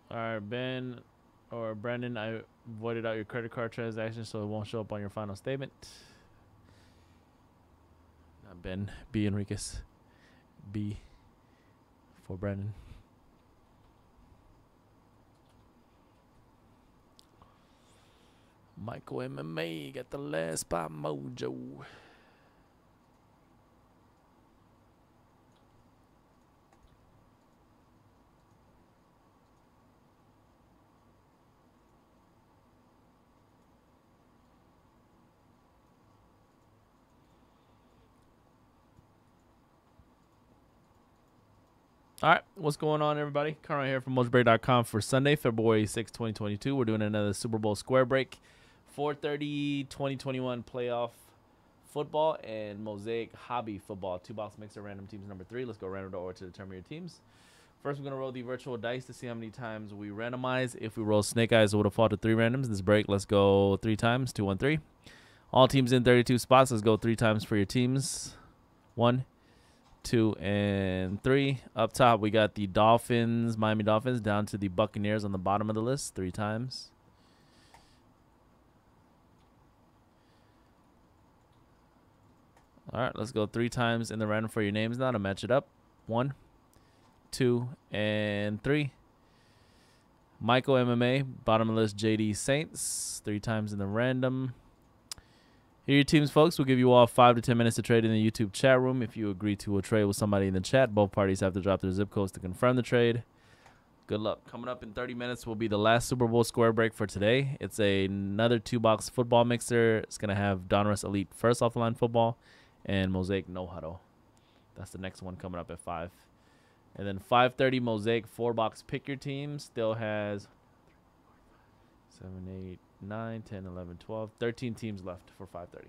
All right, Ben or Brandon, I voided out your credit card transaction so it won't show up on your final statement. Not Ben, B Enriquez. B for Brandon. Michael MMA got the last spot mojo. All right, what's going on, everybody? Conrad here from MojoBreak.com for Sunday, February 6, 2022. We're doing another Super Bowl square break, 4:30 2021 playoff football and Mosaic hobby football. Two box mixer random teams number 3. Let's go random order to determine your teams. First, we're going to roll the virtual dice to see how many times we randomize. If we roll snake eyes, it would have fallen to 3 randoms. This break, let's go 3 times. 2, 1, 3. All teams in 32 spots. Let's go 3 times for your teams. 1, 2, and 3. Up top, we got the Dolphins, Miami Dolphins, down to the Buccaneers on the bottom of the list. 3 times. All right, let's go 3 times in the random for your names now to match it up. 1, 2, and 3. Michael MMA, bottom of the list, JD Saints, 3 times in the random. Here are your teams, folks. We'll give you all 5 to 10 minutes to trade in the YouTube chat room. If you agree to a trade with somebody in the chat, both parties have to drop their zip codes to confirm the trade. Good luck. Coming up in 30 minutes will be the last Super Bowl square break for today. It's another 2-box football mixer. It's going to have Donruss Elite First Off the Line Football and Mosaic No Huddle. That's the next one coming up at 5. And then 5:30 Mosaic 4-box Pick Your Team still has 7, 8, 9, 10, 11, 12, 13 teams left for 5:30.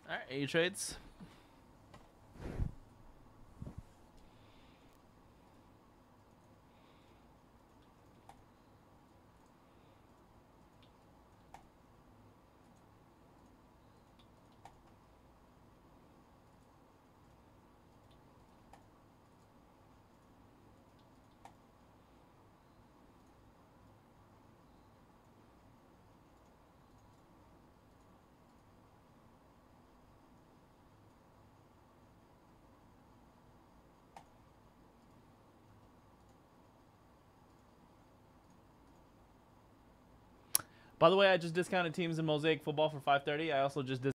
All right, A trades. By the way, I just discounted teams in Mosaic Football for $5.30. I also just